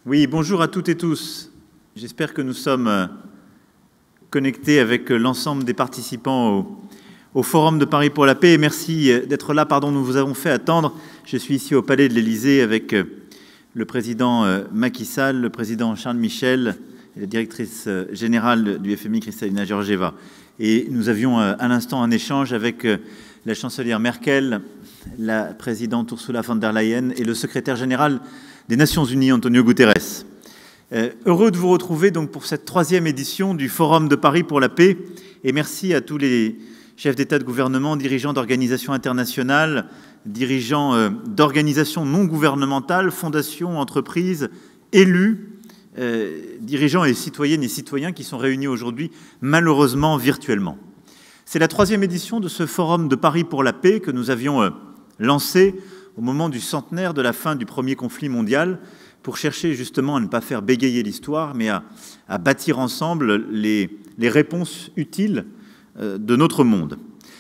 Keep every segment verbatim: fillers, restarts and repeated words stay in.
Oui, bonjour à toutes et tous. J'espère que nous sommes connectés avec l'ensemble des participants au, au Forum de Paris pour la paix. Et merci d'être là. Pardon, nous vous avons fait attendre. Je suis ici au Palais de l'Élysée avec le président Macky Sall, le président Charles Michel et la directrice générale du F M I, Kristalina Georgieva. Et nous avions à l'instant un échange avec la chancelière Merkel, la présidente Ursula von der Leyen et le secrétaire général des Nations Unies, Antonio Guterres. Euh, heureux de vous retrouver donc pour cette troisième édition du Forum de Paris pour la paix. Et merci à tous les chefs d'État, de gouvernement, dirigeants d'organisations internationales, dirigeants euh, d'organisations non gouvernementales, fondations, entreprises, élus, euh, dirigeants et citoyennes et citoyens qui sont réunis aujourd'hui, malheureusement virtuellement. C'est la troisième édition de ce Forum de Paris pour la paix que nous avions euh, lancé au moment du centenaire de la fin du premier conflit mondial, pour chercher justement à ne pas faire bégayer l'histoire, mais à, à bâtir ensemble les, les réponses utiles euh, de notre monde.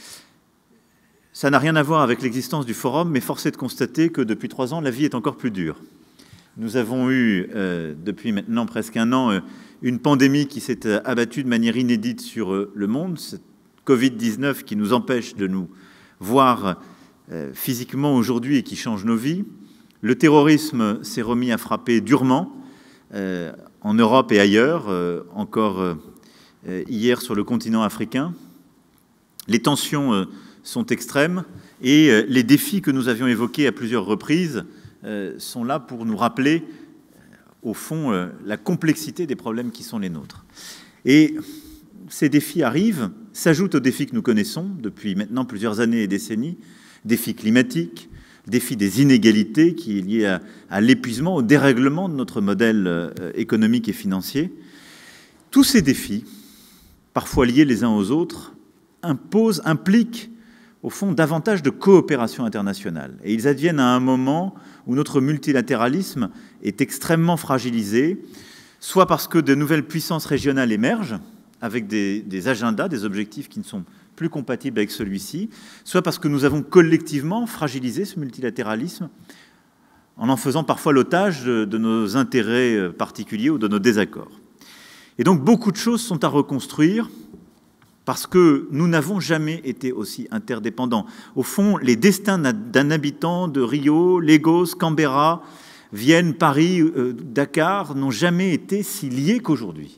Ça n'a rien à voir avec l'existence du forum, mais force est de constater que depuis trois ans, la vie est encore plus dure. Nous avons eu, euh, depuis maintenant presque un an, euh, une pandémie qui s'est abattue de manière inédite sur euh, le monde, cette Covid dix-neuf qui nous empêche de nous voir Euh, physiquement aujourd'hui et qui change nos vies. Le terrorisme s'est remis à frapper durement euh, en Europe et ailleurs, euh, encore euh, hier sur le continent africain. Les tensions euh, sont extrêmes et euh, les défis que nous avions évoqués à plusieurs reprises euh, sont là pour nous rappeler, euh, au fond, euh, la complexité des problèmes qui sont les nôtres. Et ces défis arrivent, s'ajoutent aux défis que nous connaissons depuis maintenant plusieurs années et décennies, défi climatique, défi des inégalités qui est lié à, à l'épuisement, au dérèglement de notre modèle euh, économique et financier. Tous ces défis, parfois liés les uns aux autres, imposent, impliquent au fond davantage de coopération internationale. Et ils adviennent à un moment où notre multilatéralisme est extrêmement fragilisé, soit parce que de nouvelles puissances régionales émergent, avec des, des agendas, des objectifs qui ne sont plus compatible avec celui-ci, soit parce que nous avons collectivement fragilisé ce multilatéralisme en en faisant parfois l'otage de, de nos intérêts particuliers ou de nos désaccords. Et donc beaucoup de choses sont à reconstruire parce que nous n'avons jamais été aussi interdépendants. Au fond, les destins d'un habitant de Rio, Lagos, Canberra, Vienne, Paris, euh, Dakar n'ont jamais été si liés qu'aujourd'hui.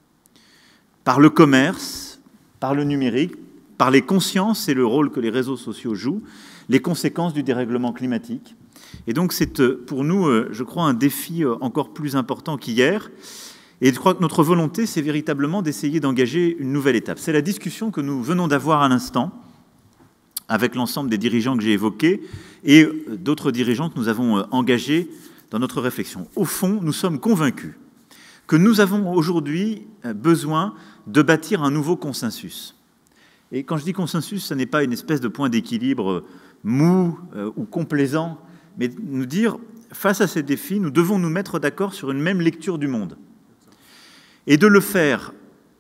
Par le commerce, par le numérique, par les consciences et le rôle que les réseaux sociaux jouent, les conséquences du dérèglement climatique. Et donc c'est pour nous, je crois, un défi encore plus important qu'hier. Et je crois que notre volonté, c'est véritablement d'essayer d'engager une nouvelle étape. C'est la discussion que nous venons d'avoir à l'instant avec l'ensemble des dirigeants que j'ai évoqués et d'autres dirigeants que nous avons engagés dans notre réflexion. Au fond, nous sommes convaincus que nous avons aujourd'hui besoin de bâtir un nouveau consensus. Et quand je dis consensus, ce n'est pas une espèce de point d'équilibre mou euh, ou complaisant, mais nous dire, face à ces défis, nous devons nous mettre d'accord sur une même lecture du monde. Et de le faire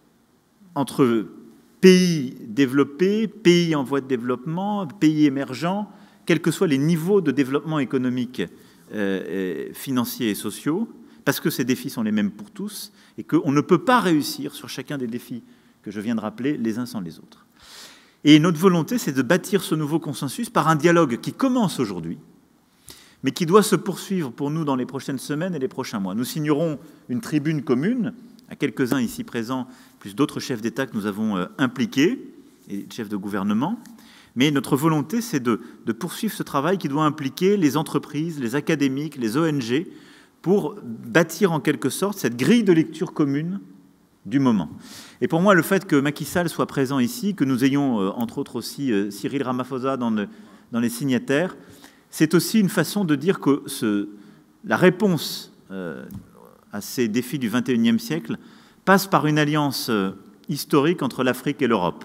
entre pays développés, pays en voie de développement, pays émergents, quels que soient les niveaux de développement économique, euh, financiers et sociaux, parce que ces défis sont les mêmes pour tous, et qu'on ne peut pas réussir sur chacun des défis que je viens de rappeler les uns sans les autres. Et notre volonté, c'est de bâtir ce nouveau consensus par un dialogue qui commence aujourd'hui, mais qui doit se poursuivre pour nous dans les prochaines semaines et les prochains mois. Nous signerons une tribune commune, à quelques-uns ici présents, plus d'autres chefs d'État que nous avons euh, impliqués, et chefs de gouvernement, mais notre volonté, c'est de, de poursuivre ce travail qui doit impliquer les entreprises, les académiques, les O N G, pour bâtir en quelque sorte cette grille de lecture commune du moment. Et pour moi, le fait que Macky Sall soit présent ici, que nous ayons, euh, entre autres aussi, euh, Cyril Ramaphosa dans, le, dans les signataires, c'est aussi une façon de dire que ce, la réponse euh, à ces défis du vingt et unième siècle passe par une alliance euh, historique entre l'Afrique et l'Europe,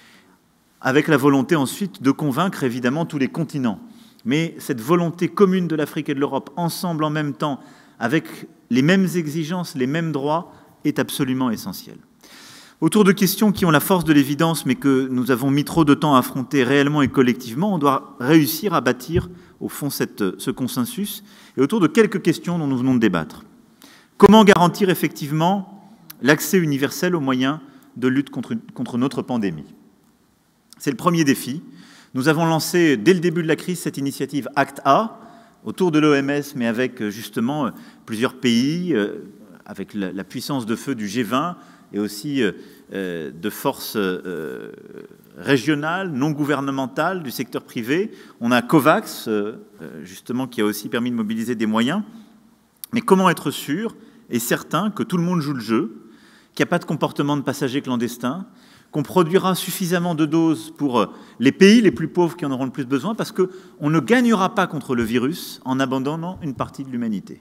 avec la volonté ensuite de convaincre évidemment tous les continents. Mais cette volonté commune de l'Afrique et de l'Europe, ensemble en même temps, avec les mêmes exigences, les mêmes droits, est absolument essentiel. Autour de questions qui ont la force de l'évidence, mais que nous avons mis trop de temps à affronter réellement et collectivement, on doit réussir à bâtir, au fond, cette, ce consensus, et autour de quelques questions dont nous venons de débattre. Comment garantir effectivement l'accès universel aux moyens de lutte contre, contre notre pandémie? C'est le premier défi. Nous avons lancé dès le début de la crise cette initiative Act A autour de l'O M S, mais avec justement plusieurs pays, avec la puissance de feu du G vingt et aussi de forces régionales, non gouvernementales, du secteur privé. On a COVAX, justement, qui a aussi permis de mobiliser des moyens. Mais comment être sûr et certain que tout le monde joue le jeu, qu'il n'y a pas de comportement de passagers clandestins, qu'on produira suffisamment de doses pour les pays les plus pauvres qui en auront le plus besoin, parce qu'on ne gagnera pas contre le virus en abandonnant une partie de l'humanité.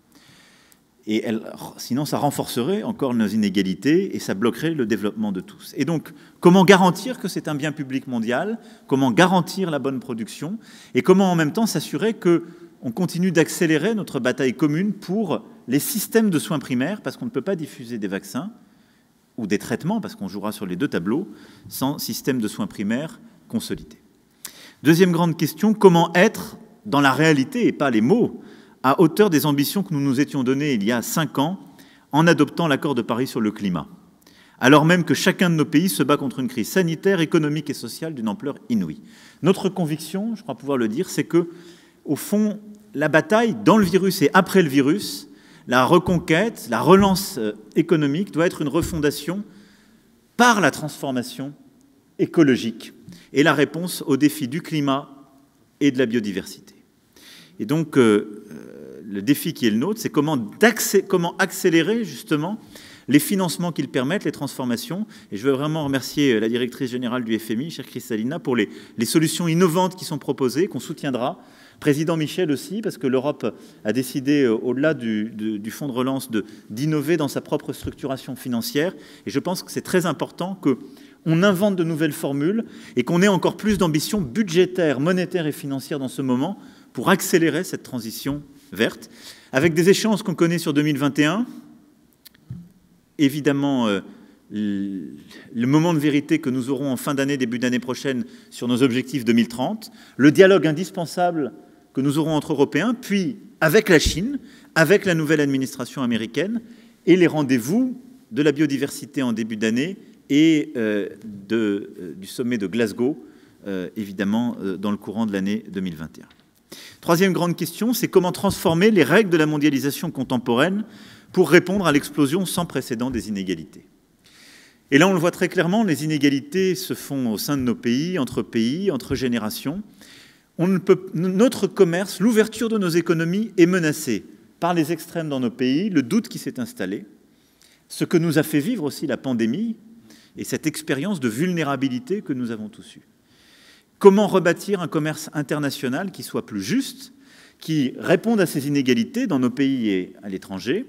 Et elle, sinon, ça renforcerait encore nos inégalités et ça bloquerait le développement de tous. Et donc, comment garantir que c'est un bien public mondial? Comment garantir la bonne production? Et comment, en même temps, s'assurer qu'on continue d'accélérer notre bataille commune pour les systèmes de soins primaires, parce qu'on ne peut pas diffuser des vaccins ou des traitements, parce qu'on jouera sur les deux tableaux, sans système de soins primaires consolidé. Deuxième grande question, comment être, dans la réalité et pas les mots, à hauteur des ambitions que nous nous étions données il y a cinq ans en adoptant l'accord de Paris sur le climat, alors même que chacun de nos pays se bat contre une crise sanitaire, économique et sociale d'une ampleur inouïe. Notre conviction, je crois pouvoir le dire, c'est que, au fond, la bataille dans le virus et après le virus, la reconquête, la relance économique doit être une refondation par la transformation écologique et la réponse aux défis du climat et de la biodiversité. Et donc, euh, le défi qui est le nôtre, c'est comment, comment accélérer justement les financements qu'ils permettent, les transformations. Et je veux vraiment remercier la directrice générale du F M I, chère Kristalina, pour les, les solutions innovantes qui sont proposées, qu'on soutiendra. Président Michel aussi, parce que l'Europe a décidé, au-delà du, du, du fonds de relance, d'innover dans sa propre structuration financière. Et je pense que c'est très important qu'on invente de nouvelles formules et qu'on ait encore plus d'ambition budgétaire, monétaire et financière dans ce moment pour accélérer cette transition verte, avec des échéances qu'on connaît sur deux mille vingt et un. Évidemment, euh, le moment de vérité que nous aurons en fin d'année, début d'année prochaine, sur nos objectifs deux mille trente, le dialogue indispensable que nous aurons entre Européens, puis avec la Chine, avec la nouvelle administration américaine, et les rendez-vous de la biodiversité en début d'année et euh, de, euh, du sommet de Glasgow, euh, évidemment, euh, dans le courant de l'année deux mille vingt et un. Troisième grande question, c'est comment transformer les règles de la mondialisation contemporaine pour répondre à l'explosion sans précédent des inégalités. Et là, on le voit très clairement, les inégalités se font au sein de nos pays, entre pays, entre générations. On ne peut, notre commerce, l'ouverture de nos économies est menacée par les extrêmes dans nos pays, le doute qui s'est installé, ce que nous a fait vivre aussi la pandémie et cette expérience de vulnérabilité que nous avons tous eue. Comment rebâtir un commerce international qui soit plus juste, qui réponde à ces inégalités dans nos pays et à l'étranger,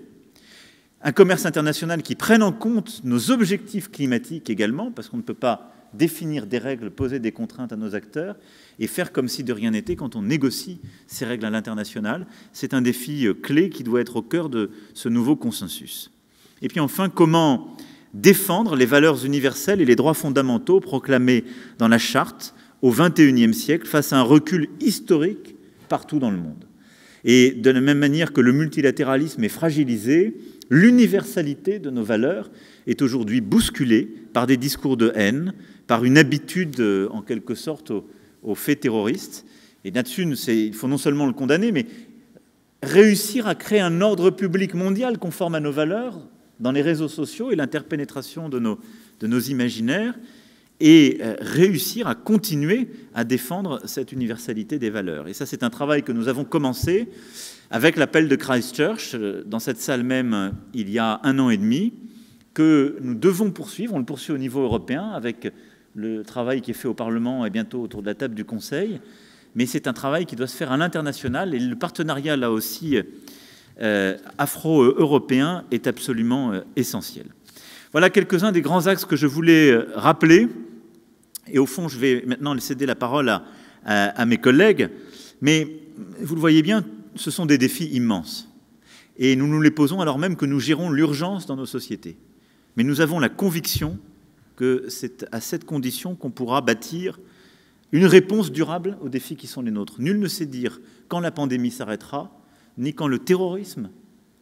un commerce international qui prenne en compte nos objectifs climatiques également, parce qu'on ne peut pas définir des règles, poser des contraintes à nos acteurs et faire comme si de rien n'était quand on négocie ces règles à l'international. C'est un défi clé qui doit être au cœur de ce nouveau consensus. Et puis enfin, comment défendre les valeurs universelles et les droits fondamentaux proclamés dans la Charte au vingt et unième siècle face à un recul historique partout dans le monde. Et de la même manière que le multilatéralisme est fragilisé, l'universalité de nos valeurs est aujourd'hui bousculée par des discours de haine, par une habitude, en quelque sorte, aux, aux faits terroristes. Et là-dessus, il faut non seulement le condamner, mais réussir à créer un ordre public mondial conforme à nos valeurs dans les réseaux sociaux et l'interpénétration de nos, de nos imaginaires, et réussir à continuer à défendre cette universalité des valeurs. Et ça, c'est un travail que nous avons commencé avec l'appel de Christchurch, dans cette salle même, il y a un an et demi, que nous devons poursuivre. On le poursuit au niveau européen, avec le travail qui est fait au Parlement et bientôt autour de la table du Conseil. Mais c'est un travail qui doit se faire à l'international, et le partenariat, là aussi, euh, afro-européen est absolument euh, essentiel. Voilà quelques-uns des grands axes que je voulais rappeler. Et au fond, je vais maintenant céder la parole à, à, à mes collègues. Mais vous le voyez bien, ce sont des défis immenses. Et nous nous les posons alors même que nous gérons l'urgence dans nos sociétés. Mais nous avons la conviction que c'est à cette condition qu'on pourra bâtir une réponse durable aux défis qui sont les nôtres. Nul ne sait dire quand la pandémie s'arrêtera, ni quand le terrorisme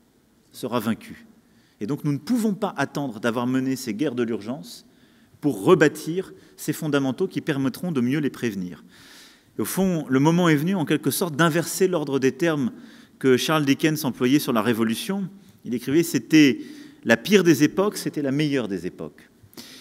sera vaincu. Et donc nous ne pouvons pas attendre d'avoir mené ces guerres de l'urgence pour rebâtir ces fondamentaux qui permettront de mieux les prévenir. Et au fond, le moment est venu en quelque sorte d'inverser l'ordre des termes que Charles Dickens employait sur la Révolution. Il écrivait « c'était la pire des époques, c'était la meilleure des époques ».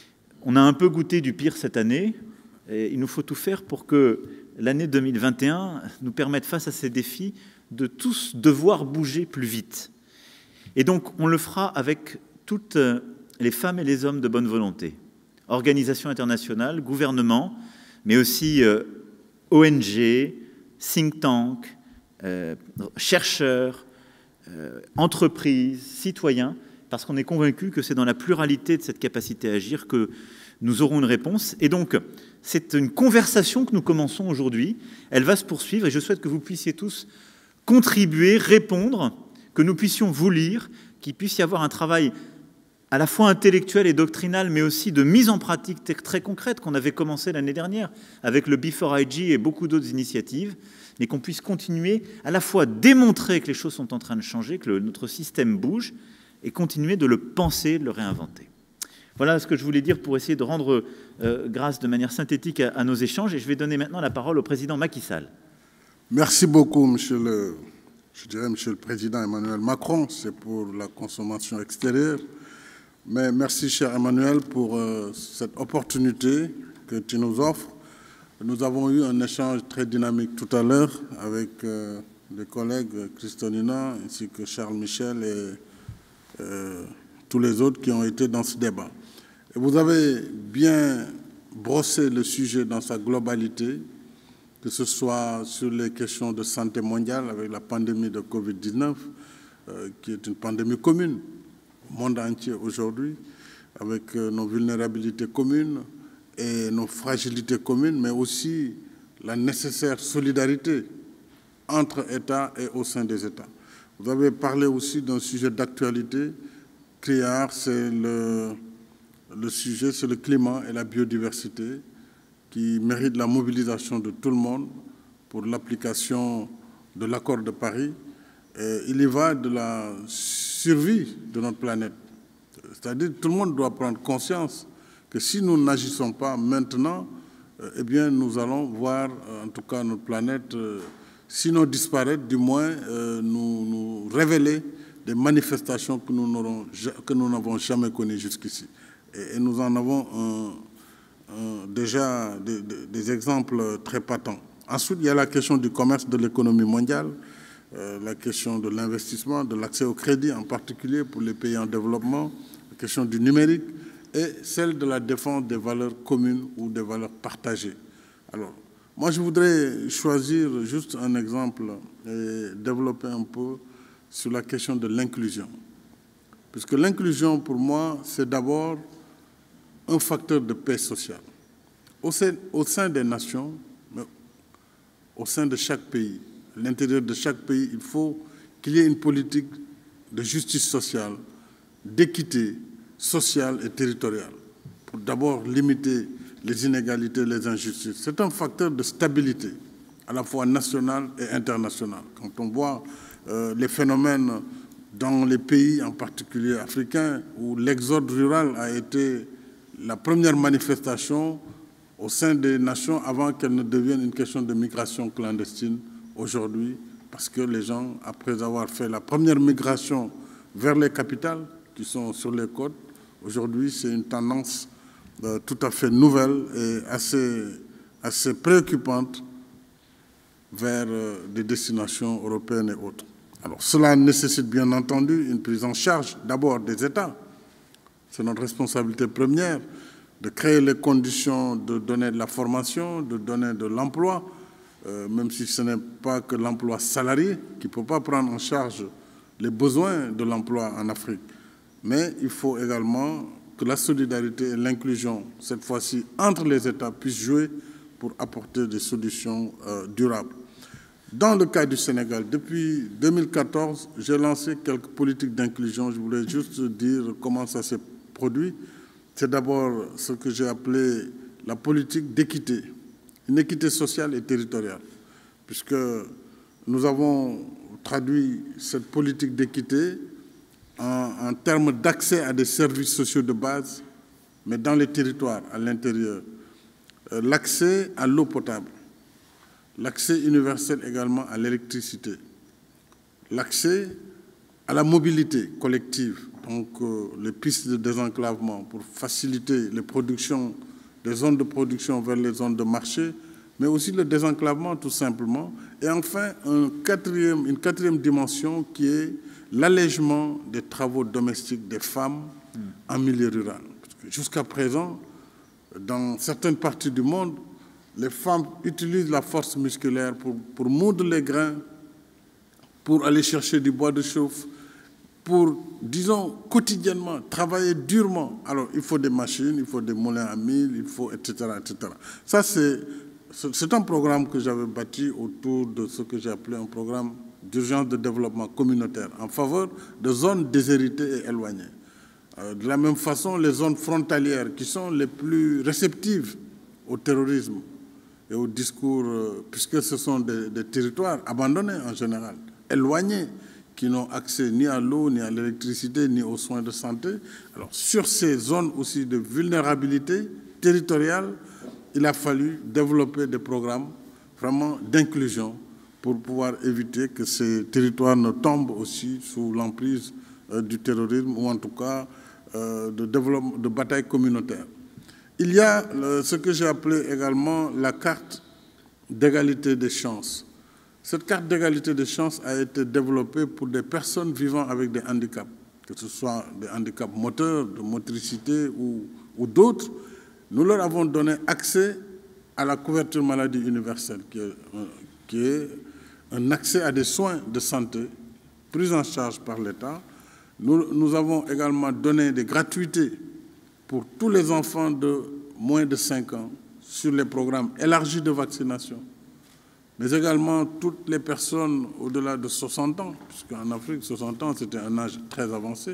On a un peu goûté du pire cette année, et il nous faut tout faire pour que l'année deux mille vingt et un nous permette, face à ces défis, de tous devoir bouger plus vite. Et donc, on le fera avec toutes les femmes et les hommes de bonne volonté. Organisations internationales, gouvernements, mais aussi euh, O N G, think tank, euh, chercheurs, euh, entreprises, citoyens, parce qu'on est convaincu que c'est dans la pluralité de cette capacité à agir que nous aurons une réponse. Et donc, c'est une conversation que nous commençons aujourd'hui. Elle va se poursuivre et je souhaite que vous puissiez tous contribuer, répondre, que nous puissions vous lire, qu'il puisse y avoir un travail à la fois intellectuel et doctrinal, mais aussi de mise en pratique très concrète qu'on avait commencé l'année dernière avec le B quatre I G et beaucoup d'autres initiatives, mais qu'on puisse continuer à la fois démontrer que les choses sont en train de changer, que le, notre système bouge, et continuer de le penser, de le réinventer. Voilà ce que je voulais dire pour essayer de rendre euh, grâce de manière synthétique à, à nos échanges, et je vais donner maintenant la parole au président Macky Sall. Merci beaucoup, monsieur le, je dirais, monsieur le président Emmanuel Macron, c'est pour la consommation extérieure. Mais merci, cher Emmanuel, pour euh, cette opportunité que tu nous offres. Nous avons eu un échange très dynamique tout à l'heure avec euh, les collègues Christonina ainsi que Charles Michel et euh, tous les autres qui ont été dans ce débat. Et vous avez bien brossé le sujet dans sa globalité, que ce soit sur les questions de santé mondiale avec la pandémie de Covid dix-neuf, euh, qui est une pandémie commune au monde entier aujourd'hui, avec euh, nos vulnérabilités communes et nos fragilités communes, mais aussi la nécessaire solidarité entre États et au sein des États. Vous avez parlé aussi d'un sujet d'actualité. CRIAR, c'est le, le sujet, c'est le climat et la biodiversité qui mérite la mobilisation de tout le monde pour l'application de l'accord de Paris. Et il y va de la survie de notre planète. C'est-à-dire que tout le monde doit prendre conscience que si nous n'agissons pas maintenant, euh, eh bien, nous allons voir, euh, en tout cas, notre planète, euh, sinon disparaître, du moins euh, nous, nous révéler des manifestations que nous n'aurons, que nous n'avons jamais connues jusqu'ici. Et, et nous en avons un, un, déjà des, des, des exemples très patents. Ensuite, il y a la question du commerce, de l'économie mondiale, euh, la question de l'investissement, de l'accès au crédit, en particulier pour les pays en développement, la question du numérique, et celle de la défense des valeurs communes ou des valeurs partagées. Alors, moi, je voudrais choisir juste un exemple et développer un peu sur la question de l'inclusion. Puisque l'inclusion, pour moi, c'est d'abord un facteur de paix sociale. Au sein, au sein des nations, mais au sein de chaque pays, à l'intérieur de chaque pays, il faut qu'il y ait une politique de justice sociale, d'équité sociale et territoriale, pour d'abord limiter les inégalités, les injustices. C'est un facteur de stabilité, à la fois nationale et internationale. Quand on voit euh, les phénomènes dans les pays, en particulier africains, où l'exode rural a été la première manifestation au sein des nations avant qu'elle ne devienne une question de migration clandestine aujourd'hui, parce que les gens, après avoir fait la première migration vers les capitales, qui sont sur les côtes, aujourd'hui, c'est une tendance euh, tout à fait nouvelle et assez, assez préoccupante vers euh, des destinations européennes et autres. Alors, cela nécessite bien entendu une prise en charge d'abord des États. C'est notre responsabilité première de créer les conditions de donner de la formation, de donner de l'emploi, euh, même si ce n'est pas que l'emploi salarié qui ne peut pas prendre en charge les besoins de l'emploi en Afrique. Mais il faut également que la solidarité et l'inclusion, cette fois-ci entre les États, puissent jouer pour apporter des solutions euh, durables. Dans le cas du Sénégal, depuis deux mille quatorze, j'ai lancé quelques politiques d'inclusion. Je voulais juste dire comment ça s'est produit. C'est d'abord ce que j'ai appelé la politique d'équité, une équité sociale et territoriale, puisque nous avons traduit cette politique d'équité en, en termes d'accès à des services sociaux de base, mais dans les territoires, à l'intérieur. Euh, l'accès à l'eau potable, l'accès universel également à l'électricité, l'accès à la mobilité collective, donc euh, les pistes de désenclavement pour faciliter les productions, les zones de production vers les zones de marché, mais aussi le désenclavement tout simplement. Et enfin, un quatrième, une quatrième dimension qui est l'allègement des travaux domestiques des femmes mmh. en milieu rural. Jusqu'à présent, dans certaines parties du monde, les femmes utilisent la force musculaire pour, pour moudre les grains, pour aller chercher du bois de chauffe, pour, disons, quotidiennement, travailler durement. Alors, il faut des machines, il faut des moulins à mille, il faut, et cetera, et cetera. Ça, c'est, c'est un programme que j'avais bâti autour de ce que j'ai appelé un programme d'urgence de développement communautaire en faveur de zones déshéritées et éloignées. Euh, de la même façon, les zones frontalières qui sont les plus réceptives au terrorisme et au discours, euh, puisque ce sont des, des territoires abandonnés en général, éloignés, qui n'ont accès ni à l'eau, ni à l'électricité, ni aux soins de santé. Alors, sur ces zones aussi de vulnérabilité territoriale, il a fallu développer des programmes vraiment d'inclusion pour pouvoir éviter que ces territoires ne tombent aussi sous l'emprise euh, du terrorisme ou en tout cas euh, de, développement, de bataille communautaire. Il y a euh, ce que j'ai appelé également la carte d'égalité des chances. Cette carte d'égalité des chances a été développée pour des personnes vivant avec des handicaps, que ce soit des handicaps moteurs, de motricité ou, ou d'autres. Nous leur avons donné accès à la couverture maladie universelle, qui est, qui est un accès à des soins de santé pris en charge par l'État. Nous, nous avons également donné des gratuités pour tous les enfants de moins de cinq ans sur les programmes élargis de vaccination, mais également toutes les personnes au-delà de soixante ans, puisqu'en Afrique, soixante ans, c'était un âge très avancé.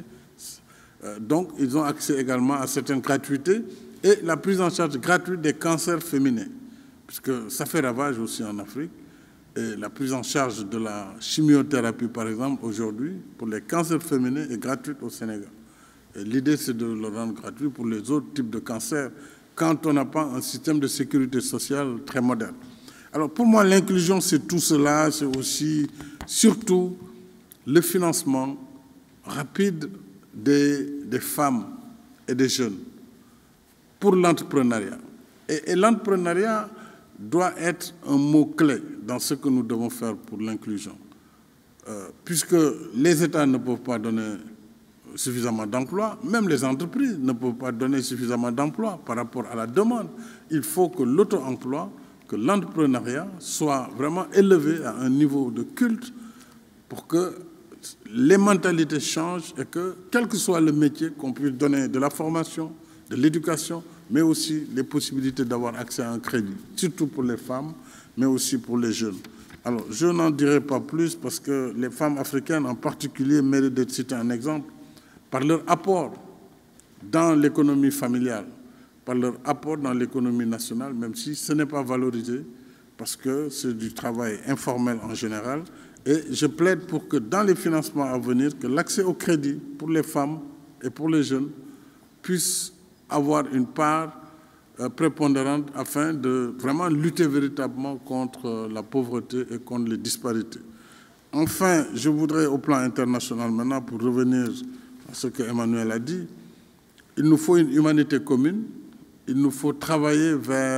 Donc, ils ont accès également à certaines gratuités et la prise en charge gratuite des cancers féminins, puisque ça fait ravage aussi en Afrique. Et la prise en charge de la chimiothérapie, par exemple, aujourd'hui, pour les cancers féminins, est gratuite au Sénégal. Et l'idée, c'est de le rendre gratuit pour les autres types de cancers, quand on n'a pas un système de sécurité sociale très moderne. Alors, pour moi, l'inclusion, c'est tout cela, c'est aussi, surtout, le financement rapide des, des femmes et des jeunes pour l'entrepreneuriat. Et, et l'entrepreneuriat doit être un mot-clé dans ce que nous devons faire pour l'inclusion. Euh, puisque les États ne peuvent pas donner suffisamment d'emplois, même les entreprises ne peuvent pas donner suffisamment d'emplois par rapport à la demande. Il faut que l'auto-emploi, que l'entrepreneuriat soit vraiment élevé à un niveau de culte pour que les mentalités changent et que, quel que soit le métier, qu'on puisse donner de la formation, de l'éducation, mais aussi les possibilités d'avoir accès à un crédit, surtout pour les femmes, mais aussi pour les jeunes. Alors, je n'en dirai pas plus parce que les femmes africaines en particulier méritent d'être citées en exemple par leur apport dans l'économie familiale, par leur apport dans l'économie nationale, même si ce n'est pas valorisé, parce que c'est du travail informel en général. Et je plaide pour que dans les financements à venir, que l'accès au crédit pour les femmes et pour les jeunes puisse avoir une part euh, prépondérante afin de vraiment lutter véritablement contre la pauvreté et contre les disparités. Enfin, je voudrais au plan international maintenant, pour revenir à ce que Emmanuel a dit, il nous faut une humanité commune, il nous faut travailler vers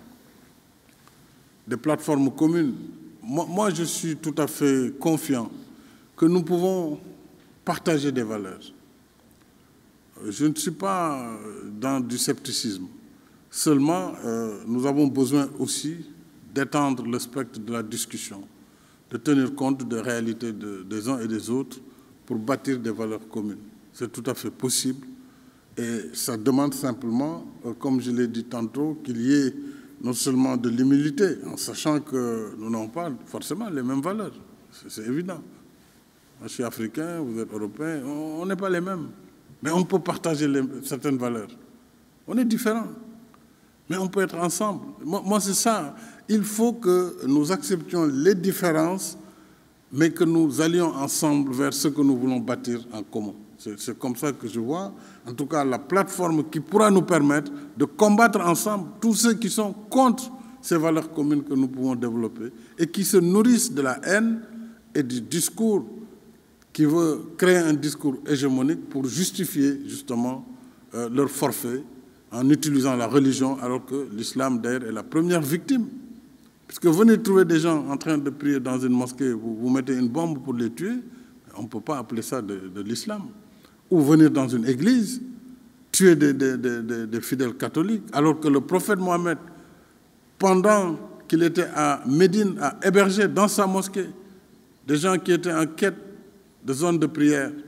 des plateformes communes. Moi, moi, je suis tout à fait confiant que nous pouvons partager des valeurs. Je ne suis pas dans du scepticisme. Seulement, euh, nous avons besoin aussi d'étendre le spectre de la discussion, de tenir compte des réalités de, des uns et des autres pour bâtir des valeurs communes. C'est tout à fait possible. Et ça demande simplement, euh, comme je l'ai dit tantôt, qu'il y ait non seulement de l'humilité, en sachant que nous n'avons pas forcément les mêmes valeurs. C'est évident. Moi, je suis africain, vous êtes européen, on n'est pas les mêmes. Mais on peut partager les, certaines valeurs. On est différents, mais on peut être ensemble. Moi, moi c'est ça. Il faut que nous acceptions les différences, mais que nous allions ensemble vers ce que nous voulons bâtir en commun. C'est comme ça que je vois, en tout cas, la plateforme qui pourra nous permettre de combattre ensemble tous ceux qui sont contre ces valeurs communes que nous pouvons développer et qui se nourrissent de la haine et du discours qui veut créer un discours hégémonique pour justifier justement euh, leur forfait en utilisant la religion, alors que l'islam d'ailleurs est la première victime. Puisque venez trouver des gens en train de prier dans une mosquée, vous, vous mettez une bombe pour les tuer, on ne peut pas appeler ça de, de l'islam. Ou venir dans une église, tuer des, des, des, des fidèles catholiques, alors que le prophète Mohammed, pendant qu'il était à Médine, a hébergé dans sa mosquée des gens qui étaient en quête de zones de prière. On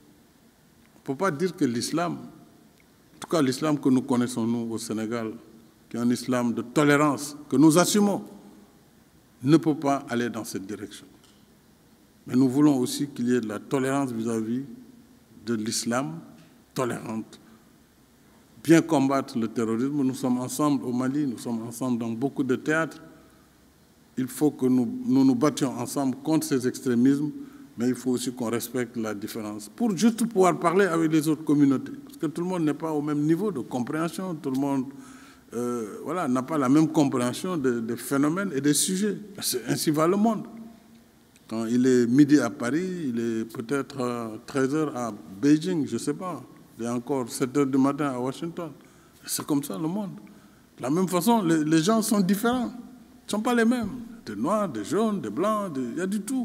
ne peut pas dire que l'islam, en tout cas l'islam que nous connaissons nous au Sénégal, qui est un islam de tolérance, que nous assumons, ne peut pas aller dans cette direction. Mais nous voulons aussi qu'il y ait de la tolérance vis-à-vis de l'islam tolérante. Bien combattre le terrorisme, nous sommes ensemble au Mali, nous sommes ensemble dans beaucoup de théâtres. Il faut que nous nous, nous battions ensemble contre ces extrémismes, mais il faut aussi qu'on respecte la différence, pour juste pouvoir parler avec les autres communautés. Parce que tout le monde n'est pas au même niveau de compréhension, tout le monde euh, voilà, n'a pas la même compréhension des de phénomènes et des sujets. Ainsi va le monde. Quand il est midi à Paris, il est peut-être treize heures à Beijing, je ne sais pas. Il est encore sept heures du matin à Washington. C'est comme ça le monde. De la même façon, les, les gens sont différents. Ils ne sont pas les mêmes. Des noirs, des jaunes, des blancs, des... il y a du tout.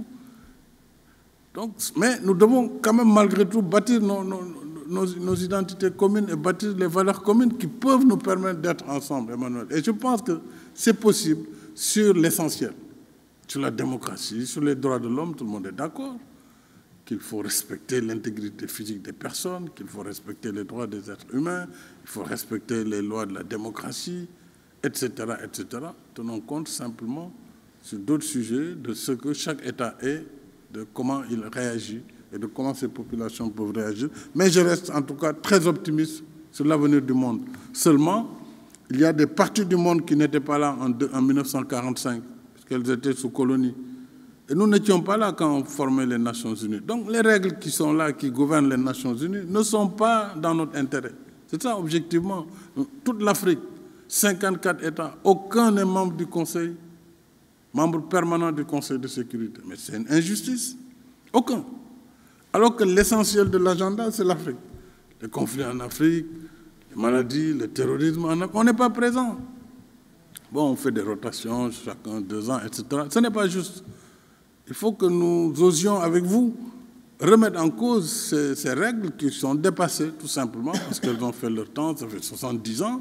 Donc, mais nous devons quand même malgré tout bâtir nos, nos, nos, nos identités communes et bâtir les valeurs communes qui peuvent nous permettre d'être ensemble, Emmanuel. Et je pense que c'est possible sur l'essentiel. Sur la démocratie, sur les droits de l'homme, tout le monde est d'accord qu'il faut respecter l'intégrité physique des personnes, qu'il faut respecter les droits des êtres humains, il faut respecter les lois de la démocratie, et cetera, et cetera. Tenons compte simplement sur d'autres sujets de ce que chaque État est, de comment il réagit et de comment ces populations peuvent réagir. Mais je reste en tout cas très optimiste sur l'avenir du monde. Seulement, il y a des parties du monde qui n'étaient pas là en, de, en mille neuf cent quarante-cinq, qu'elles étaient sous colonie. Et nous n'étions pas là quand on formait les Nations Unies. Donc les règles qui sont là, qui gouvernent les Nations Unies, ne sont pas dans notre intérêt. C'est ça, objectivement. Toute l'Afrique, cinquante-quatre États, aucun n'est membre du Conseil, membre permanent du Conseil de sécurité. Mais c'est une injustice. Aucun. Alors que l'essentiel de l'agenda, c'est l'Afrique. Les conflits en Afrique, les maladies, le terrorisme en Afrique, on n'est pas présent. Bon, on fait des rotations, chacun deux ans, et cetera. Ce n'est pas juste. Il faut que nous osions, avec vous, remettre en cause ces, ces règles qui sont dépassées, tout simplement, parce qu'elles ont fait leur temps, ça fait soixante-dix ans.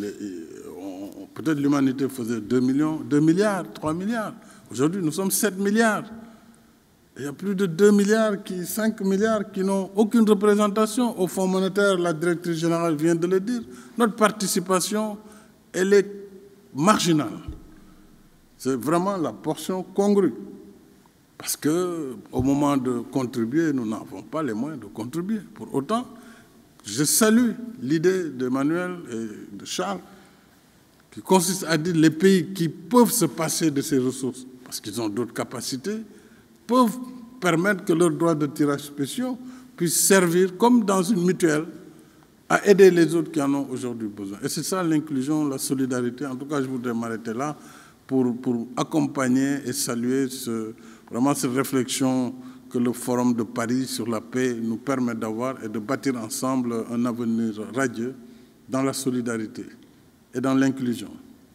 Peut-être l'humanité faisait deux millions, deux milliards, trois milliards. Aujourd'hui, nous sommes sept milliards. Il y a plus de deux milliards, qui, cinq milliards qui n'ont aucune représentation. Au Fonds monétaire, la directrice générale vient de le dire. Notre participation, elle est marginale. C'est vraiment la portion congrue. Parce qu'au moment de contribuer, nous n'avons pas les moyens de contribuer. Pour autant, je salue l'idée d'Emmanuel et de Charles, qui consiste à dire les pays qui peuvent se passer de ces ressources, parce qu'ils ont d'autres capacités, peuvent permettre que leurs droits de tirage spéciaux puissent servir, comme dans une mutuelle, à aider les autres qui en ont aujourd'hui besoin. Et c'est ça l'inclusion, la solidarité. En tout cas, je voudrais m'arrêter là pour, pour accompagner et saluer ce, vraiment cette réflexion que le Forum de Paris sur la paix nous permet d'avoir et de bâtir ensemble un avenir radieux dans la solidarité et dans l'inclusion.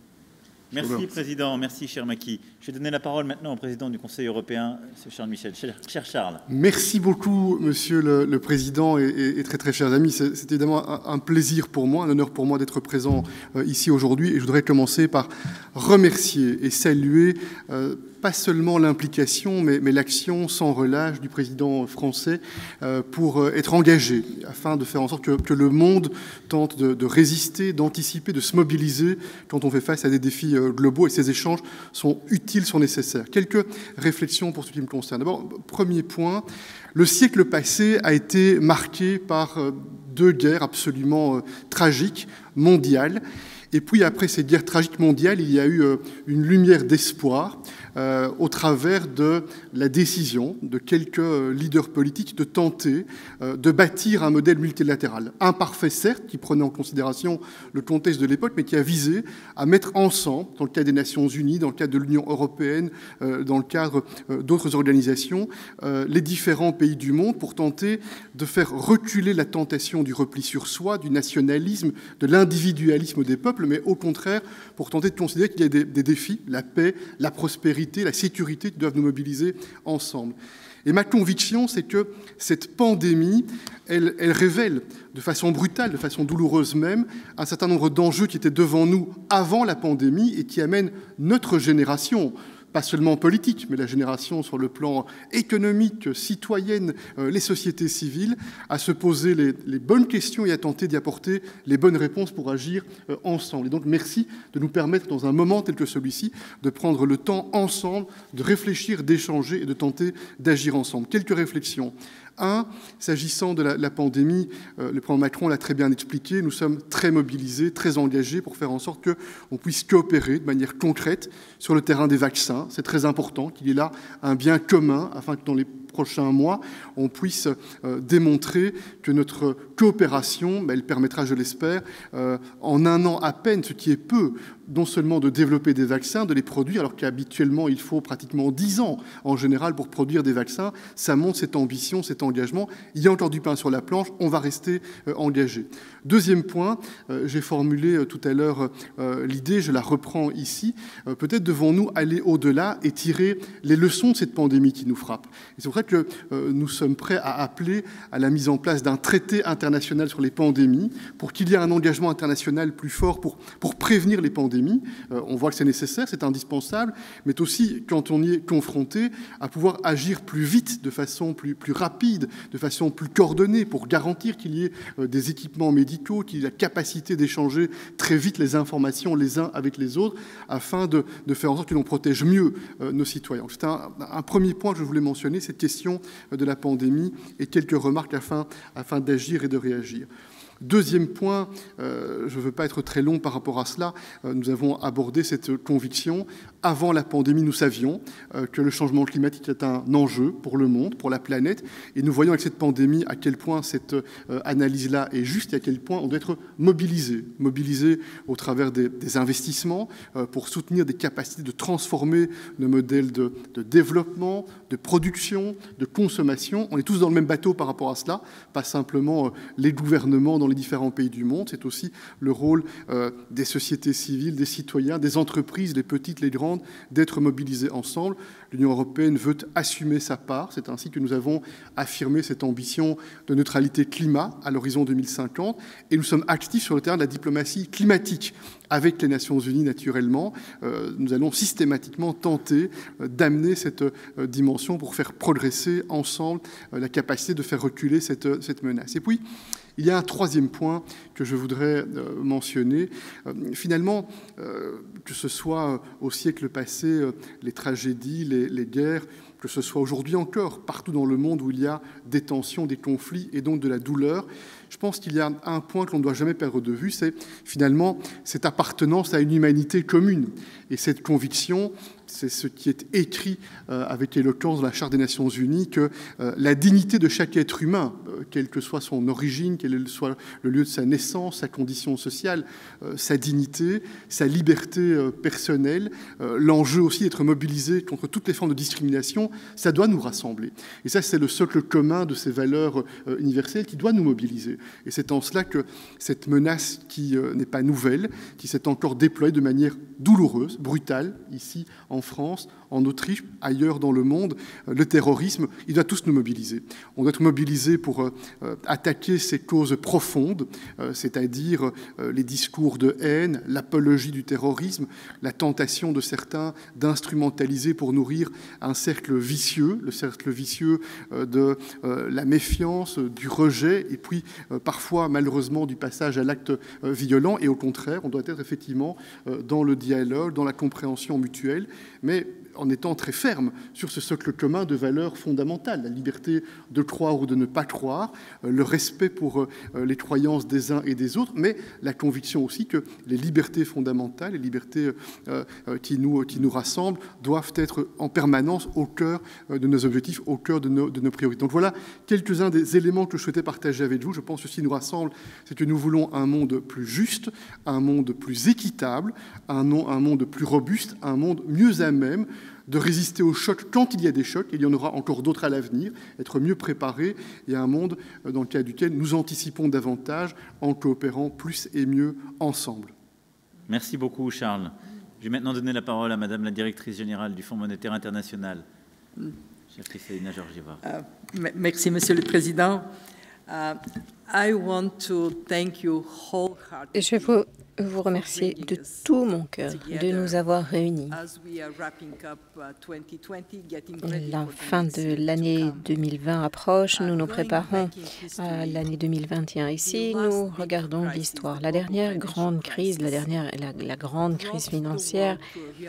Merci, Président. Merci, cher Macky. Je vais donner la parole maintenant au Président du Conseil européen, M. Charles Michel. Cher Charles. Merci beaucoup, Monsieur le, le Président et, et, et très très chers amis. C'est évidemment un, un plaisir pour moi, un honneur pour moi d'être présent euh, ici aujourd'hui. Et je voudrais commencer par remercier et saluer euh, pas seulement l'implication, mais, mais l'action sans relâche du président français euh, pour euh, être engagé, afin de faire en sorte que, que le monde tente de, de résister, d'anticiper, de se mobiliser quand on fait face à des défis euh, globaux. Et ces échanges sont utiles, sont nécessaires. Quelques réflexions pour ce qui me concerne. D'abord, premier point, le siècle passé a été marqué par euh, deux guerres absolument euh, tragiques, mondiales. Et puis, après ces guerres tragiques mondiales, il y a eu euh, une lumière d'espoir euh, au travers de la décision de quelques leaders politiques de tenter euh, de bâtir un modèle multilatéral. Imparfait, certes, qui prenait en considération le contexte de l'époque, mais qui a visé à mettre ensemble, dans le cadre des Nations Unies, dans le cadre de l'Union européenne, euh, dans le cadre euh, d'autres organisations, euh, les différents pays du monde pour tenter de faire reculer la tentation du repli sur soi, du nationalisme, de l'individualisme des peuples, mais au contraire, pour tenter de considérer qu'il y a des, des défis, la paix, la prospérité, la sécurité qui doivent nous mobiliser ensemble. Et ma conviction, c'est que cette pandémie, elle, elle révèle de façon brutale, de façon douloureuse même, un certain nombre d'enjeux qui étaient devant nous avant la pandémie et qui amènent notre génération, pas seulement politique, mais la génération sur le plan économique, citoyenne, euh, les sociétés civiles, à se poser les, les bonnes questions et à tenter d'y apporter les bonnes réponses pour agir euh, ensemble. Et donc, merci de nous permettre, dans un moment tel que celui-ci, de prendre le temps ensemble, de réfléchir, d'échanger et de tenter d'agir ensemble. Quelques réflexions. Un, s'agissant de la, la pandémie, euh, le président Macron l'a très bien expliqué, nous sommes très mobilisés, très engagés pour faire en sorte qu'on puisse coopérer de manière concrète sur le terrain des vaccins. C'est très important qu'il y ait là un bien commun afin que dans les prochains mois, on puisse euh, démontrer que notre coopération, ben, elle permettra, je l'espère, euh, en un an à peine, ce qui est peu, non seulement de développer des vaccins, de les produire, alors qu'habituellement, il faut pratiquement dix ans en général pour produire des vaccins. Ça montre cette ambition, cet engagement. Il y a encore du pain sur la planche, on va rester euh, engagé. Deuxième point, euh, j'ai formulé euh, tout à l'heure euh, l'idée, je la reprends ici, euh, peut-être devons-nous aller au-delà et tirer les leçons de cette pandémie qui nous frappe. Et c'est pour ça que euh, nous sommes prêts à appeler à la mise en place d'un traité international sur les pandémies pour qu'il y ait un engagement international plus fort pour, pour prévenir les pandémies. Euh, on voit que c'est nécessaire, c'est indispensable, mais aussi, quand on y est confronté, à pouvoir agir plus vite, de façon plus, plus rapide, de façon plus coordonnée, pour garantir qu'il y ait euh, des équipements médicaux, qu'il y ait la capacité d'échanger très vite les informations les uns avec les autres, afin de, de faire en sorte que l'on protège mieux euh, nos citoyens. C'est un, un premier point que je voulais mentionner, cette question de la pandémie, et quelques remarques afin, afin d'agir et de réagir. Deuxième point, euh, je ne veux pas être très long par rapport à cela, euh, nous avons abordé cette conviction. Avant la pandémie, nous savions euh, que le changement climatique est un enjeu pour le monde, pour la planète, et nous voyons avec cette pandémie à quel point cette euh, analyse-là est juste et à quel point on doit être mobilisé, mobilisé au travers des, des investissements euh, pour soutenir des capacités de transformer nos modèles de, de développement, de production, de consommation. On est tous dans le même bateau par rapport à cela, pas simplement euh, les gouvernements dans les différents pays du monde, c'est aussi le rôle euh, des sociétés civiles, des citoyens, des entreprises, les petites, les grandes, d'être mobilisés ensemble. L'Union européenne veut assumer sa part. C'est ainsi que nous avons affirmé cette ambition de neutralité climat à l'horizon deux mille cinquante. Et nous sommes actifs sur le terrain de la diplomatie climatique. Avec les Nations Unies, naturellement, euh, nous allons systématiquement tenter euh, d'amener cette euh, dimension pour faire progresser ensemble euh, la capacité de faire reculer cette, euh, cette menace. Et puis, il y a un troisième point que je voudrais euh, mentionner. Euh, finalement, euh, que ce soit euh, au siècle passé, euh, les tragédies, les, les guerres, que ce soit aujourd'hui encore, partout dans le monde où il y a des tensions, des conflits et donc de la douleur, je pense qu'il y a un point que l'on ne doit jamais perdre de vue, c'est finalement cette appartenance à une humanité commune. Et cette conviction, c'est ce qui est écrit euh, avec éloquence dans la Charte des Nations Unies, que euh, la dignité de chaque être humain, euh, quelle que soit son origine, quel soit le lieu de sa naissance, sa condition sociale, euh, sa dignité, sa liberté euh, personnelle, euh, l'enjeu aussi d'être mobilisé contre toutes les formes de discrimination, ça doit nous rassembler. Et ça, c'est le socle commun de ces valeurs euh, universelles qui doit nous mobiliser. Et c'est en cela que cette menace qui euh, n'est pas nouvelle, qui s'est encore déployée de manière douloureuse, brutale, ici en France, en Autriche, ailleurs dans le monde, euh, le terrorisme, il doit tous nous mobiliser. On doit être mobilisés pour euh, euh, attaquer ces causes profondes, euh, c'est-à-dire euh, les discours de haine, l'apologie du terrorisme, la tentation de certains d'instrumentaliser pour nourrir un cercle vicieux, le cercle vicieux euh, de euh, la méfiance, du rejet, et puis euh, parfois, malheureusement, du passage à l'acte euh, violent. Et au contraire, on doit être effectivement euh, dans le dialogue, dans la compréhension mutuelle. Mais en étant très ferme sur ce socle commun de valeurs fondamentales, la liberté de croire ou de ne pas croire, euh, le respect pour euh, les croyances des uns et des autres, mais la conviction aussi que les libertés fondamentales, les libertés euh, euh, qui, nous, qui nous rassemblent, doivent être en permanence au cœur euh, de nos objectifs, au cœur de nos, de nos priorités. Donc voilà quelques-uns des éléments que je souhaitais partager avec vous. Je pense que ce qui nous rassemble, c'est que nous voulons un monde plus juste, un monde plus équitable, un, un monde plus robuste, un monde mieux à même de résister aux chocs quand il y a des chocs. Il y en aura encore d'autres à l'avenir, être mieux préparé, et un monde dans le cadre duquel nous anticipons davantage en coopérant plus et mieux ensemble. Merci beaucoup, Charles. Je vais maintenant donner la parole à Madame la directrice générale du Fonds monétaire international, chère Kristalina Georgieva. Uh, merci, Monsieur le Président. Uh, I want to thank you wholeheartedly. Je veux vous remercier de tout mon cœur de nous avoir réunis. La fin de l'année deux mille vingt approche, nous nous préparons à l'année deux mille vingt et un. Ici, nous regardons l'histoire. La dernière grande crise, la, dernière, la, la grande crise financière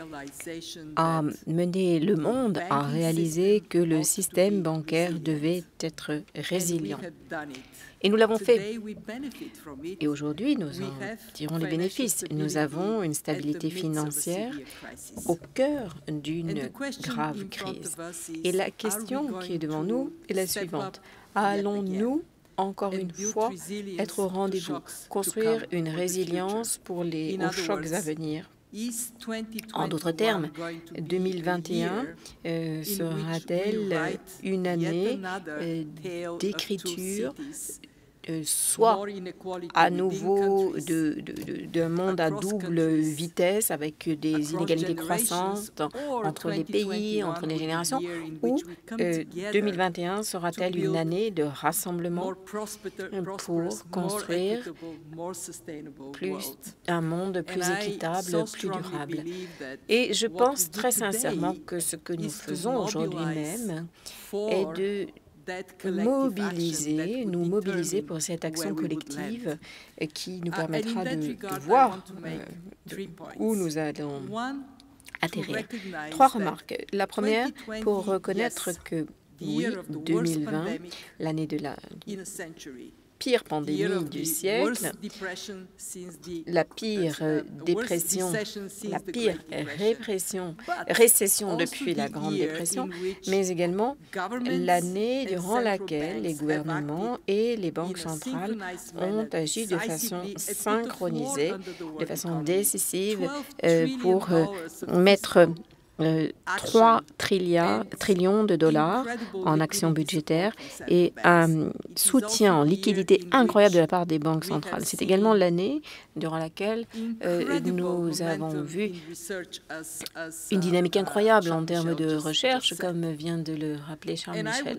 a mené le monde à réaliser que le système bancaire devait être résilient. Et nous l'avons fait. Et aujourd'hui, nous en tirons les bénéfices. Nous avons une stabilité financière au cœur d'une grave crise. Et la question qui est devant nous est la suivante. Allons-nous, encore une fois, être au rendez-vous, construire une résilience pour les aux chocs à venir? En d'autres termes, deux mille vingt et un euh, sera-t-elle une année euh, d'écriture Euh, soit à nouveau de, de, de, d'un monde à double vitesse avec des inégalités croissantes entre les pays, entre les générations, ou euh, deux mille vingt et un sera-t-elle une année de rassemblement pour construire plus, un monde plus équitable, plus durable. Et je pense très sincèrement que ce que nous faisons aujourd'hui même est de mobiliser, nous mobiliser pour cette action collective qui nous permettra de, de voir euh, où nous allons atterrir. Trois remarques. La première, pour reconnaître que, oui, deux mille vingt, l'année de la pire pandémie du siècle, la pire dépression, la pire répression, récession depuis la Grande Dépression, mais également l'année durant laquelle les gouvernements et les banques centrales ont agi de façon synchronisée, de façon décisive euh, pour euh, mettre Euh, trois trillions de dollars en actions budgétaires et un soutien en liquidité incroyable de la part des banques centrales. C'est également l'année durant laquelle euh, nous avons vu une dynamique incroyable en termes de recherche, comme vient de le rappeler Charles Michel.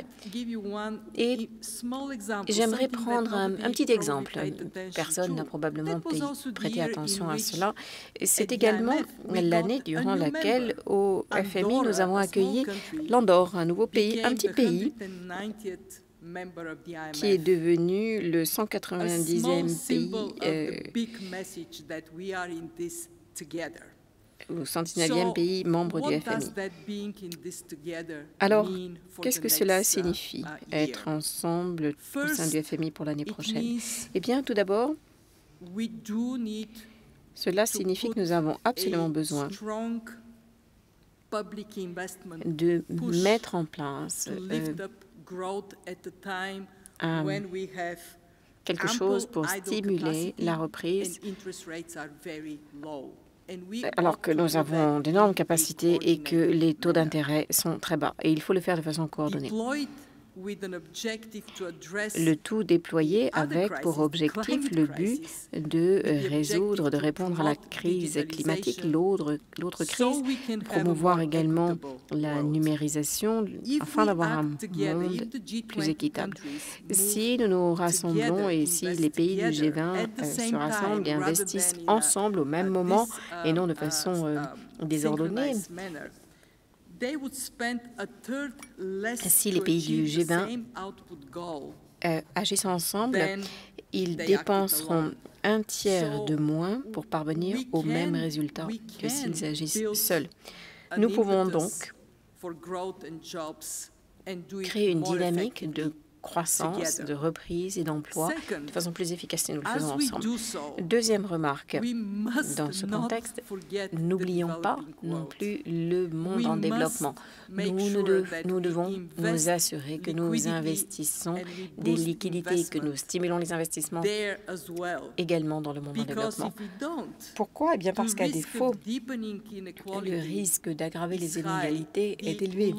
Et j'aimerais prendre un, un petit exemple. Personne n'a probablement prêté attention à cela. C'est également l'année durant laquelle, au F M I, nous avons accueilli l'Andorre, un nouveau pays, un petit pays qui est devenu le cent quatre-vingt-dixième pays, euh, le centenarième pays membre du F M I. Alors, qu'est-ce que cela signifie, être ensemble au sein du F M I pour l'année prochaine? Eh bien, tout d'abord, cela signifie que nous avons absolument besoin de mettre en place euh, un, quelque chose pour stimuler la reprise alors que nous avons d'énormes capacités et que les taux d'intérêt sont très bas. Et il faut le faire de façon coordonnée. Le tout déployé avec pour objectif le but de résoudre, de répondre à la crise climatique, l'autre crise, promouvoir également la numérisation afin d'avoir un monde plus équitable. Si nous nous rassemblons et si les pays du G vingt euh, se rassemblent et investissent ensemble au même moment et non de façon euh, désordonnée, si les pays du G vingt euh, agissent ensemble, ils dépenseront un tiers de moins pour parvenir au même résultat que s'ils agissent seuls. Nous pouvons donc créer une dynamique de croissance, de reprise et d'emploi de façon plus efficace si nous le faisons ensemble. Deuxième remarque, dans ce contexte, n'oublions pas non plus le monde en développement. Nous, nous, de, nous devons nous assurer que nous investissons des liquidités, que nous stimulons les investissements également dans le monde en développement. Pourquoi? Eh bien parce qu'à défaut, le risque d'aggraver les inégalités est élevé.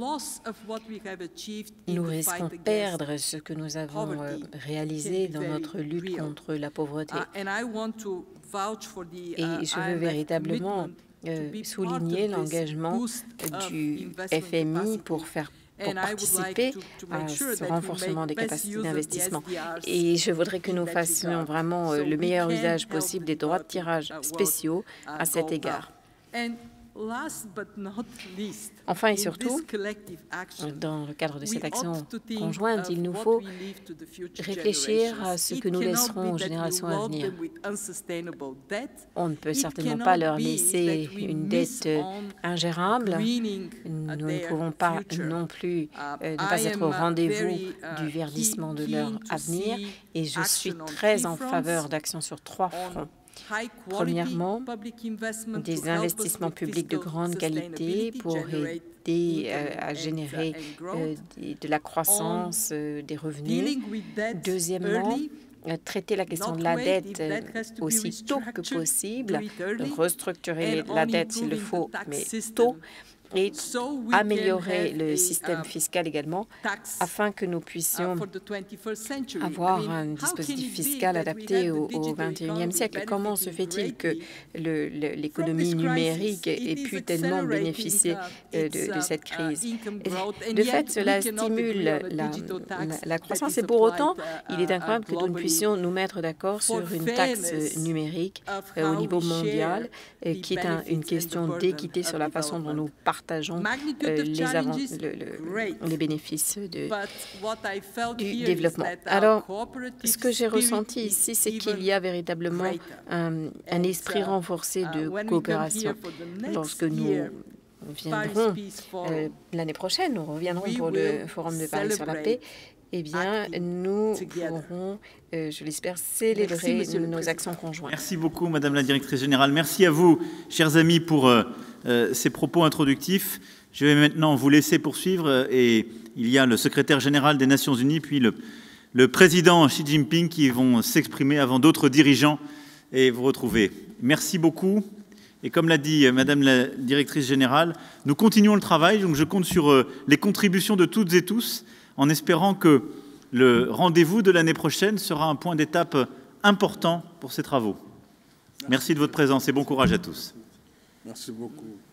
Nous risquons de perdre ce que nous avons euh, réalisé dans notre lutte contre la pauvreté. Et je veux véritablement euh, souligner l'engagement du F M I pour faire pour participer à ce renforcement des capacités d'investissement. Et je voudrais que nous fassions vraiment euh, le meilleur usage possible des droits de tirage spéciaux à cet égard. Enfin et surtout, dans le cadre de cette action conjointe, il nous faut réfléchir à ce que nous laisserons aux générations à venir. On ne peut certainement pas leur laisser une dette ingérable. Nous ne pouvons pas non plus euh, ne pas être au rendez-vous du verdissement de leur avenir. Et je suis très en faveur d'actions sur trois fronts. Premièrement, des investissements publics de grande qualité pour aider euh, à générer euh, de la croissance, euh, des revenus. Deuxièmement, traiter la question de la dette euh, aussi tôt que possible, restructurer la dette s'il le faut, mais tôt, et améliorer le système fiscal également, afin que nous puissions avoir un dispositif fiscal adapté au, au vingt et unième siècle. Comment se fait-il que l'économie numérique ait pu tellement bénéficier euh, de, de cette crise? De fait, cela stimule la, la, la croissance et pour autant, il est incroyable que nous ne puissions nous mettre d'accord sur une taxe numérique euh, au niveau mondial, euh, qui est un, une question d'équité sur la façon dont nous partageons Euh, les, avant, le, le, les bénéfices de, du développement. Alors, ce que j'ai ressenti ici, c'est qu'il y a véritablement un, un esprit renforcé de coopération. Lorsque nous viendrons euh, l'année prochaine, nous reviendrons pour le Forum de Paris sur la paix, eh bien, nous pourrons, euh, je l'espère, célébrer Merci, nos actions conjointes. Merci beaucoup, Madame la Directrice Générale. Merci à vous, chers amis, pour euh, euh, ces propos introductifs. Je vais maintenant vous laisser poursuivre et il y a le secrétaire général des Nations Unies, puis le, le président Xi Jinping qui vont s'exprimer avant d'autres dirigeants et vous retrouver. Merci beaucoup. Et comme l'a dit Madame la Directrice Générale, nous continuons le travail, donc je compte sur euh, les contributions de toutes et tous, en espérant que le rendez-vous de l'année prochaine sera un point d'étape important pour ces travaux. Merci de votre présence et bon courage à tous. Merci beaucoup.